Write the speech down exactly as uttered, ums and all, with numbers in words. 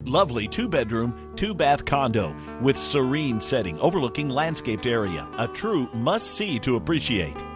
Lovely two-bedroom, two-bath condo with serene setting overlooking landscaped area. A true must-see to appreciate.